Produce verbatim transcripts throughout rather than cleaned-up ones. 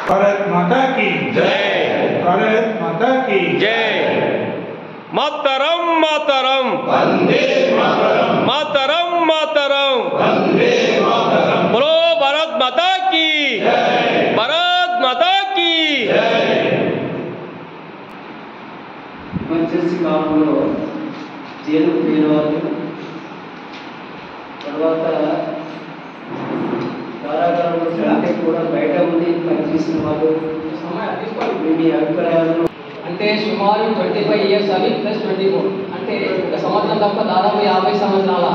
भारत माता की जय। भारत माता की जय। मातरम मातरम वंदे मातरम मातरम मातरम वंदे मातरम। बोलो भारत माता की जय। भारत माता की जय। ఎమర్జెన్సీ కాలంలో జైలుకు పోయిన వాళ్ళు, తర్వాత కారాగారంలో కంటే కూడా బయట ఉండి పనిచేసిన వాళ్ళు మీ అభిప్రాయాలను అంటే సుమారు ట్వంటీ ఫైవ్ ఇయర్స్ అవి ప్లస్ ట్వంటీ ఫోర్ అంటే ఒక సంవత్సరం తప్ప దాదాపు యాభై సంవత్సరాల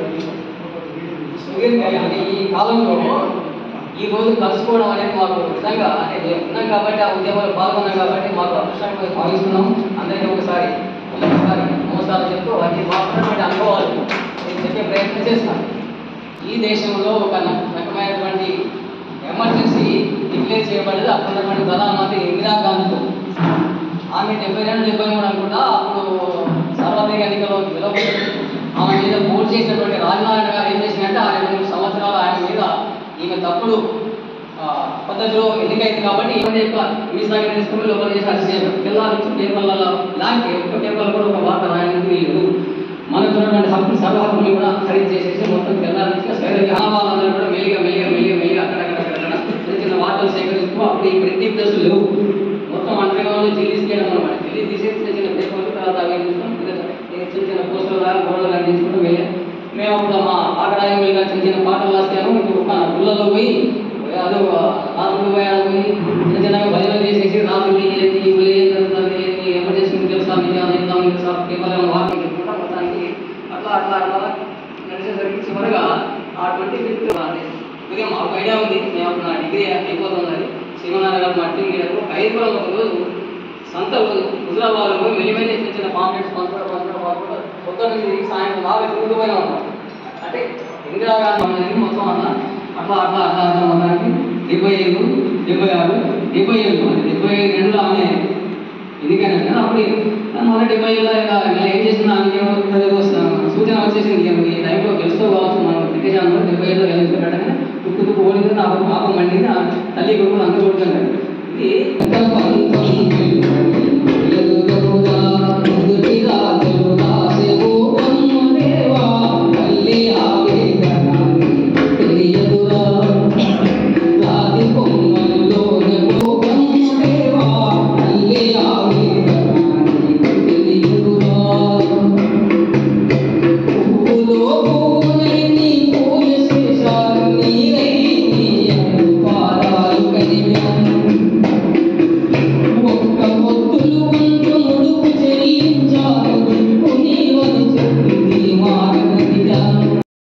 అంటే ఈ కాలంలో ఈ రోజు కలుసుకోవడం అనేది మాకు నిజంగా అంటే మేము ఉన్నాం కాబట్టి ఆ ఉద్యమంలో పాల్గొన్నాం కాబట్టి మాకు అదృష్టంగా భావిస్తున్నాం. అందరికీ ఒకసారి ఒకసారి నమస్కారం చెప్తూ వాటికి మాకున్నటువంటి అనుభవాలు నేను చెప్పే ప్రయత్నం చేస్తాను. ఈ దేశంలో ఒక రకమైనటువంటి ఎమర్జెన్సీ డిక్లేర్ చేయబడేది అప్పుడున్నటువంటి ప్రధానమంత్రి ఇందిరాగాంధీతో. ఆమె డెబ్బై రెండు డెబ్బై మూడు అనుకుంటా అప్పుడు సార్వత్రిక ఎన్నికల్లో గెలవబడింది. ఆమె మీద పోటీ చేసినటువంటి రాజనారాయణ గారు ఏం చేసిందంటే ఆ రెండు మూడు సంవత్సరాలు ఆయన మీద ఈమె తప్పుడు పద్ధతిలో ఎన్నికైంది కాబట్టి ఈమె యొక్క వీసా తీసుకుని లోపల చేసి అరెస్ట్ చేయడం పిల్లలు పేపర్లలో ఇలాంటి ఒక్క పేపర్లో కూడా ఒక వార్త రాయడానికి వీళ్ళు మనకు ఉన్నటువంటి హక్కులు సర్వ హక్కులు కూడా ఖరీదు చేసేసి మొత్తం పిల్లల సైనిక ఆనవాళ్ళందరూ కూడా మెల్లిగా మెల్లిగా మెల్లిగా మెల్లిగా అక్కడక్కడక్కడ చిన్న చిన్న వార్తలు సేకరిస్తూ అప్పుడు ఈ ప్రింటింగ్ ప్రెస్లు లేవు. మొత్తం అంతర్గతంలో ఢిల్లీ చేయడం అనమాట. ఢిల్లీ తీసేసి చిన్న చిన్న పేపర్లు తర్వాత అవి చిన్న చిన్న పోస్టులు లాగా గోడలు అందించుకుంటూ వెళ్ళాం. మేము అప్పుడు మా ఆకడాయంగా చిన్న చిన్న పాటలు రాస్తాను. ఇప్పుడు ఒక గుళ్ళలో పోయి అదో రాత్రులు పోయి పోయి చిన్న చిన్నగా భజన చేసేసి రాత్రులు ఏంటి ఇప్పుడు ఏం జరుగుతుంది ఎమర్జెన్సీ తెలుసా మీకు పేపర్లను వార్త చెప్పుకుంటా మొత్తానికి అట్లా అట్లా అట్లా నడిచేసరికి చివరిగా ఆ ట్వంటీ ఫిఫ్త్ ఉదయం మాకు ఐడియా ఉంది. మేము అప్పుడు నా డిగ్రీ అయిపోతుంది. శ్రీమనారాయణ గారు మా టీం లీడర్ ఐదు కూడా ఒక రోజు సంత రోజు హుజరాబాద్లో పోయి మెల్లిమెల్లి చిన్న చిన్న పాంప్లెట్స్ పంచడం పంచడం పంచడం పొద్దున్న తిరిగి సాయంత్రం బాగా తిరుగుతూనే ఉన్నాం. అంటే ఇందిరాగాంధీ మొత్తం అన్న అట్లా అట్లా అట్లా అట్లా మొత్తానికి డెబ్బై ఏళ్ళు డెబ్బై ఆరు డెబ్బై ఏళ్ళు అంటే డెబ్బై రెండులో ఆమె ఎన్నికైనా కదా అప్పుడు మన డెబ్బై ఏళ్ళ ఏం చేసిన సూచన వచ్చేసింది ఈ టైంలో గెలుస్తూ కావచ్చు మనం బ్రిటిష్ అందరూ డెబ్బై ఏళ్ళు గెలుస్తున్నట్టుగా తుక్కు తుక్కు ఓడింది నాకు పాపం మండింది తల్లి కొడుకులు అందరూ కొడుతున్నారు. ఇది